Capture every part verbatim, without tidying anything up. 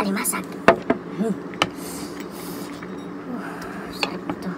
sekali masak. Hmm. Uh, sedap betul.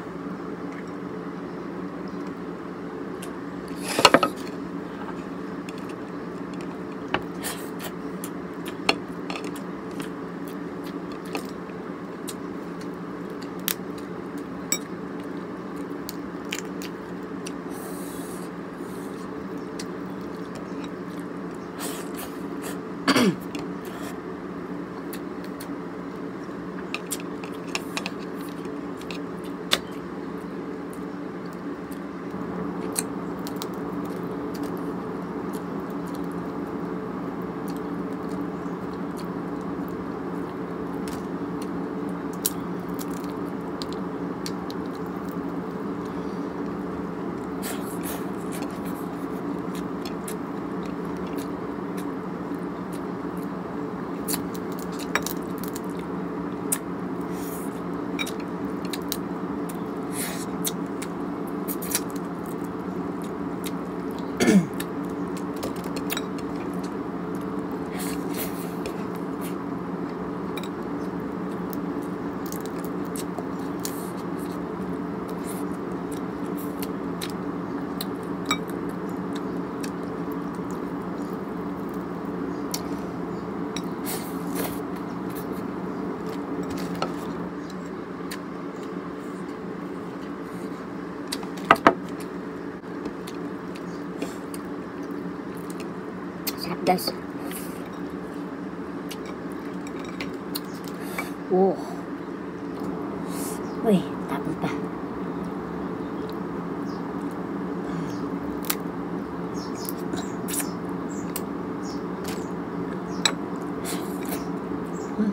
Sarap guys. Oh. Wih, tapon pa. Hmm.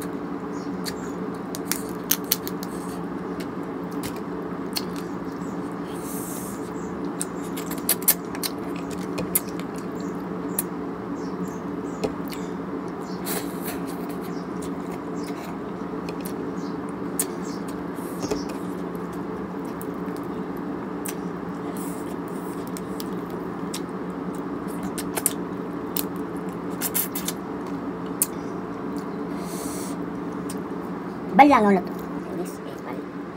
Balangon na to. Yes, eh, bal.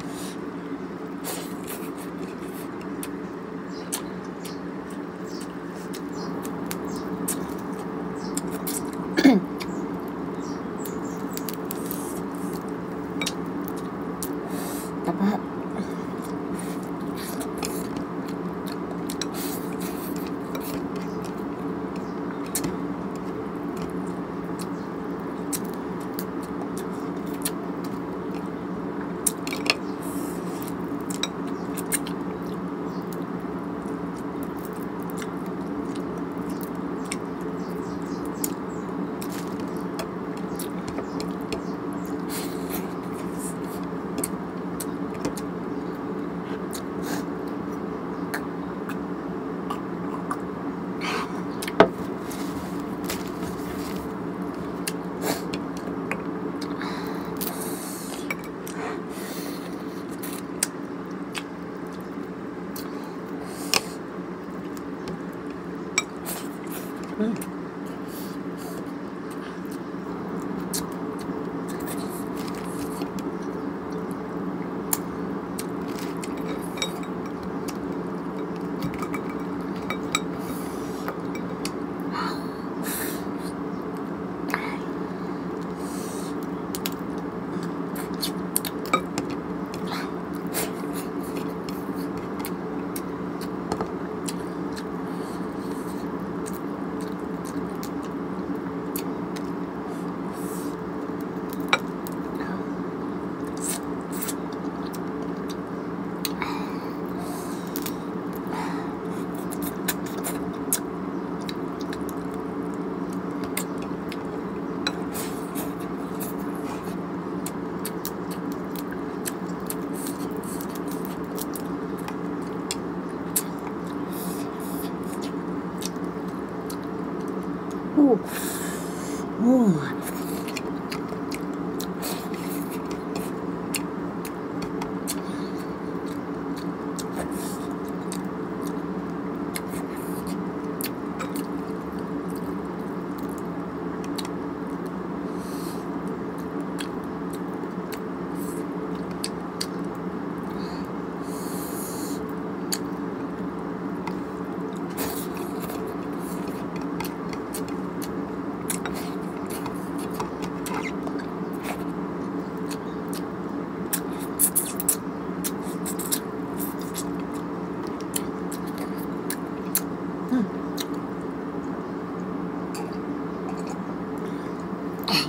Tapa. Hmm. Uh. Uh.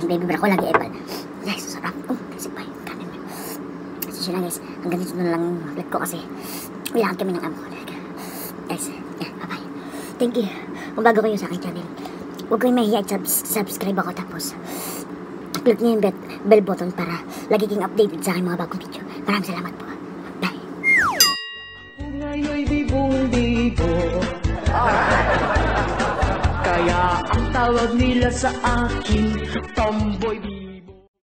baby bra ko lagi epal. Guys, sarap. Oh, kasi pa yung kanin mo. Kasi siya lang guys, hanggang dito na lang yung vlog ko kasi kailangan kami ng amo ko. Guys, yeah, bye-bye. Thank you. Kung bago kayo sa aking channel, huwag kayong mahihiya at sub- subscribe ako tapos click niyo yung bell, bell button para lagi kayong updated sa aking mga bagong video. Maraming salamat po. Bye. Ngayon'y bibong-bibo. Kaya ang tawag nila sa akin, Tomboy Bibo.